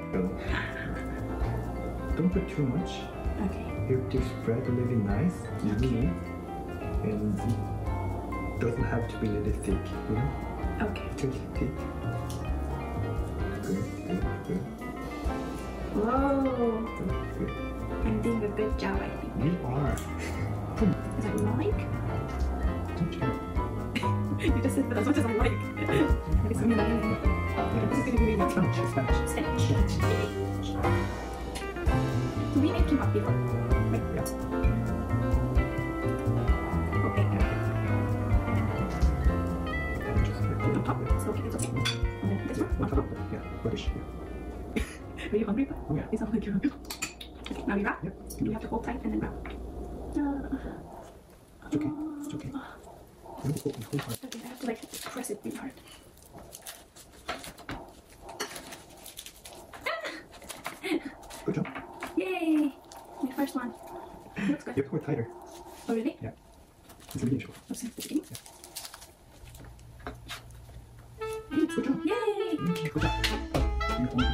Don't put too much. Okay. You have to spread really nice, evenly, and it doesn't have to be really thick, you know? Okay. Too thick. Good. Whoa. Good. I'm doing a good job, I think. You are. Is that like? Don't you? You just said that as much as I like. It's gonna be this is gonna be really good. Spanish. Spanish. So we made kimbap before. Right? Yeah. Okay. Just On top? It's okay. It's okay. And then this one on top. Yeah, radish. Yeah. Are you hungry? Oh, yeah. You sound like you're hungry. Okay, now we wrap. Yep. You have to hold tight and then wrap. It's okay. It's okay. You hold hard. Okay, I have to like press it really hard. Good job. Yay! My first one. Looks good. You have to hold tighter. Oh really? Yeah. It's a medium show. Oh, since the beginning? Yeah. Good job. Yay! Good job. You're hungry.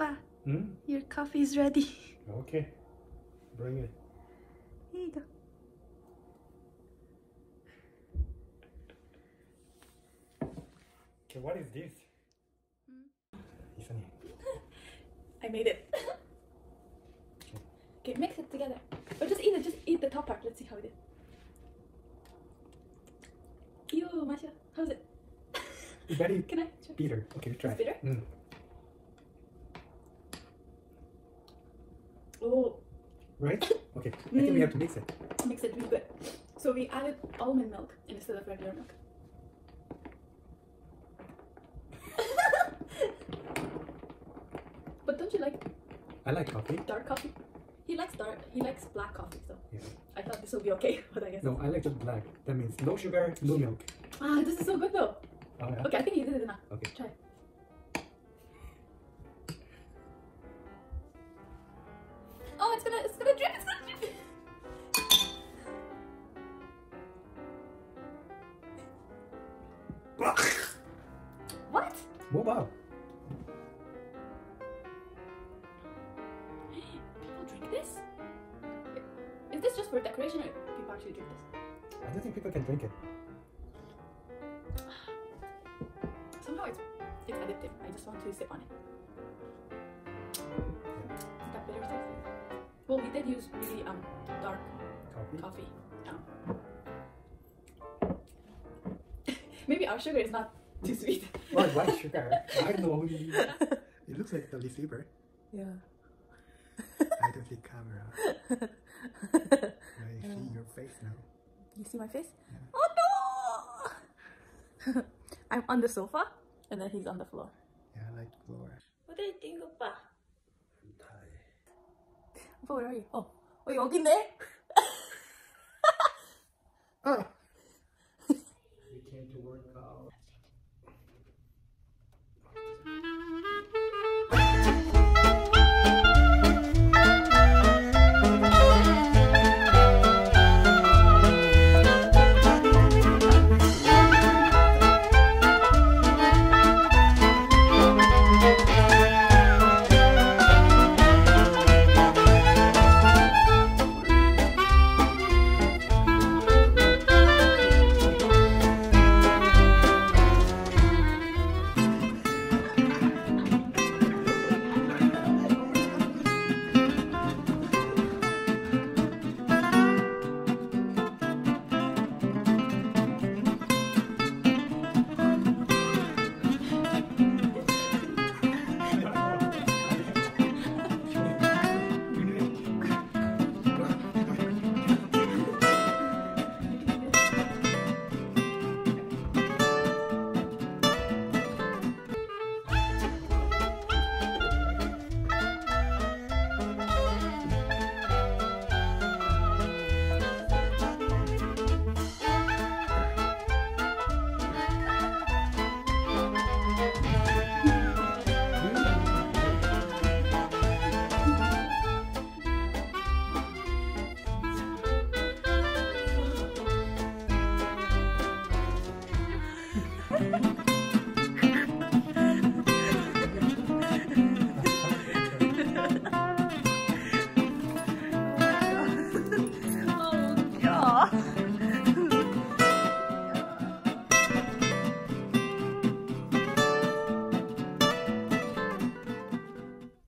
오빠, Hmm? your coffee is ready. Okay. Bring it. Here you go. Okay, what is this? Isn't it? I made it. Okay, mix it together. Or just eat it. Just eat the top part. Let's see how it is. Ew, Masha. How's it? It's very Can I try? bitter. Okay, try. It's bitter? Mm. Oh, Right? Okay. I think we have to mix it. mix it really good. So we added almond milk instead of regular milk. But don't you like I like coffee. dark coffee? He likes dark. He likes black coffee. So Yeah. I thought this would be okay, but I guess No, I like just black. That means no sugar, no milk. ah, this is so good though. Oh, yeah. Okay, I think you did it enough. Okay. Try. Oh, it's gonna drip. It's gonna drip. What? Move out. People drink this? Is this just for decoration or people actually drink this? I don't think people can drink it. Somehow it's addictive. I just want to sip on it. Is that bitter taste? Well, we did use really dark Coffee? coffee. Maybe our sugar is not too sweet. Why sugar? I know. It looks like the receiver. Yeah. I don't see camera. I see your face now. You see my face? Yeah. Oh no! I'm on the sofa and then he's on the floor. Yeah, I like floor. What do you think, Oppa? I'm tired. Oppa, where are you? Oh, 여기네? Oh!